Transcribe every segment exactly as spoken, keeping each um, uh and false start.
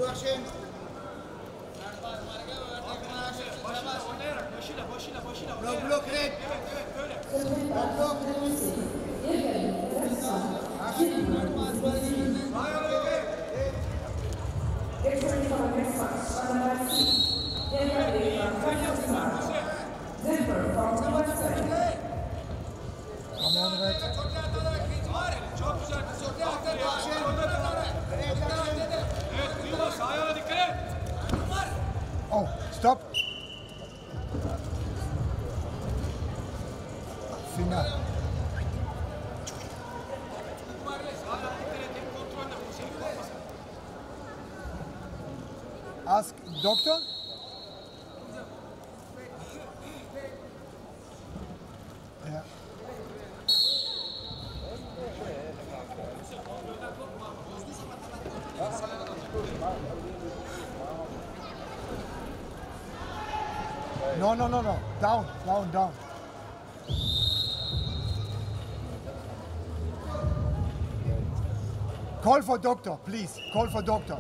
Oh, stop. Finger. Ask doctor. Yeah. No, no, no, no. Down, down, down. Call for doctor, please. Call for doctor.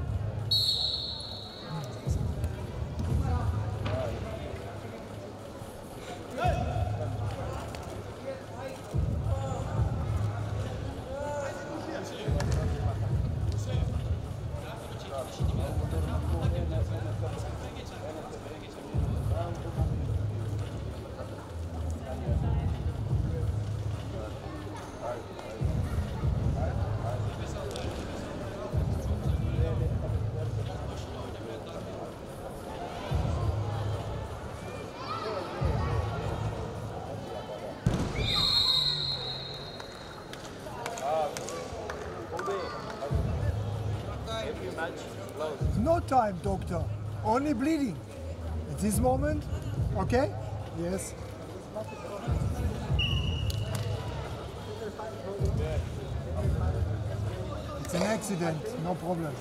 No time, doctor. Only bleeding. At this moment, okay? Yes. It's an accident, no problem.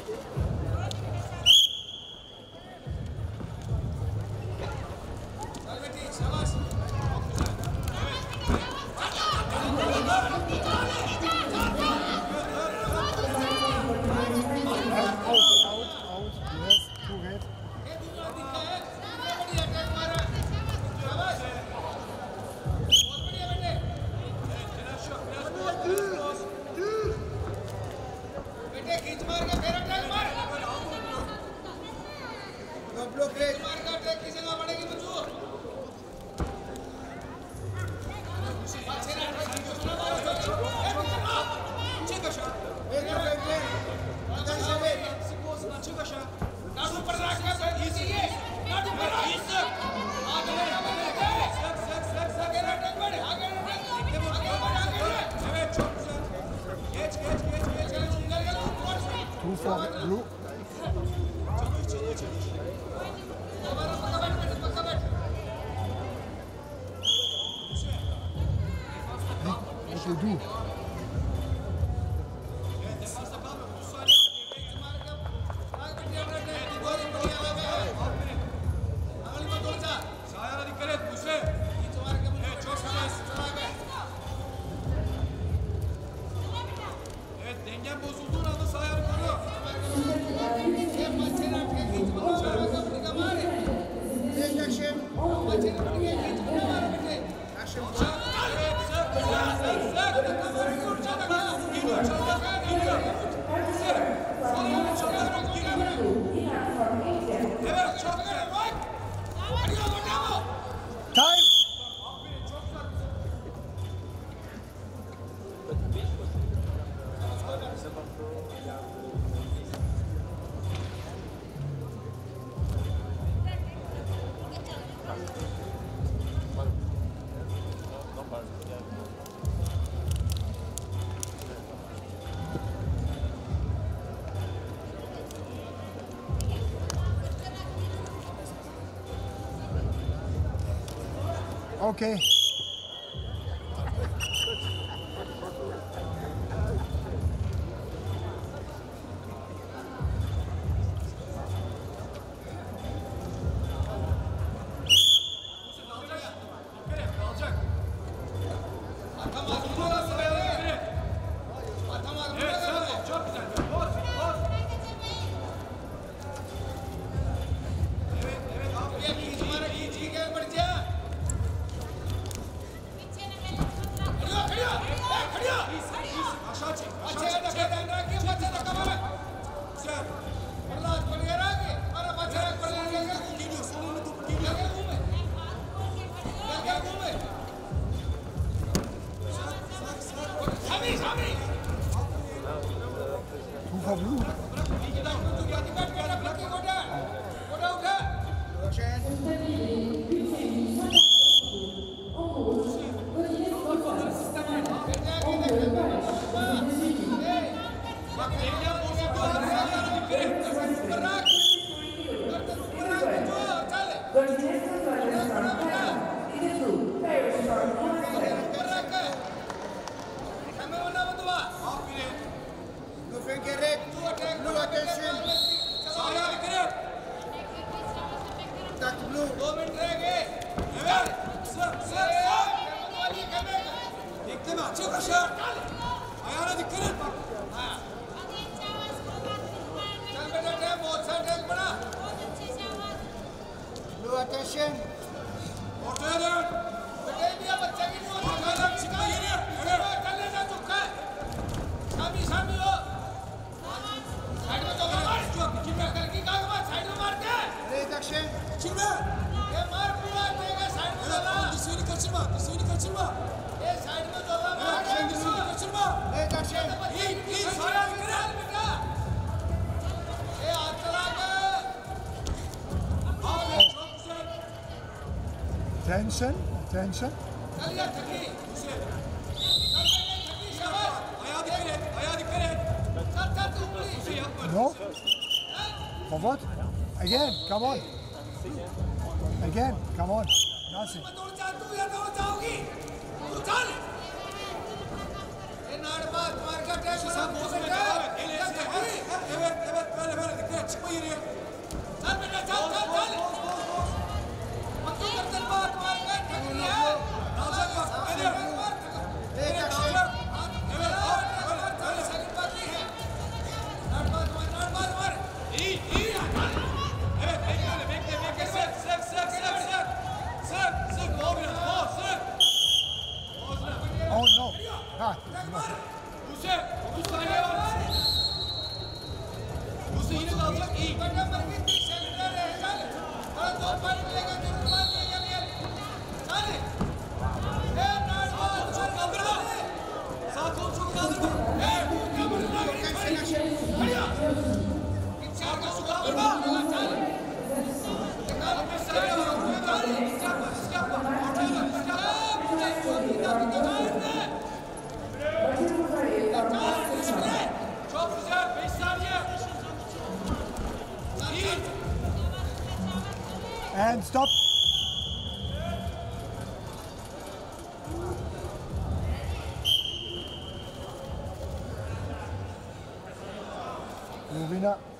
Two for blue. What do you do? Okay. Two for blue. दो minute रह गए sir sir एकदम अच्छे कशा ayağına dikkat et bak चल बेटा tap बहुत सा टैप बना लो अटेंशन ortaya dön बेटा ये बच्चा की नहीं होता गाना छिका ये नहीं चल लेना चुका है शामी शामी हो साइड में तो मार जो कितना करके का मार साइड में मारते हैं ले दक्षिण छिका ये मार पूरा देगा साइड में डाला किसी kaçırma किसी kaçırma ये साइड में डाला मार किसी kaçırma ले दक्षिण ई ई सारा निकल बेटा ये हाथ चला के आओ çok güzel Tension, tension. चल या थकी उसे चल बेटा थकी शाबाश ayağa dikkat et ayağa dikkat et चल चल तू उसे yapma No. For what? Again, come on. Again, come on. Nothing. दौड़ जा तू या दौड़ जाओगी तू चल ये नाड़ बात मार का टैग बना बोल बेटा evet evet böyle böyle dikkat çıkma geriye चल बेटा चल चल चल मक्की करतन बात मार का ठग लिया नाजक बस मेरे मेरे नाजक evet evet böyle सेकंड बात नहीं है नाड़ बात मार नाड़ बात मार iyi iyi evet bekle bekle bekle sık sık sık sık sık sık sık bol biraz bol sık Oh no. Ah, no. Buse otuz saniye var Buse yine kalacak iyi Bakın bakın bir şeyler çal Bana dört parça milega durma diye gel gel Çal Hey narva çok kaldırma Sağ kolu çok kaldırma Hey kamerına gel Hadi ya İçeride su kaldırma Çal Tekrar bir saniye var Çal Risk yapma risk yapma Ortaya dön risk yapma Buraya çok iyi dakika nerede Çok güzel. beş saniye. İyi. And stop. Moving up.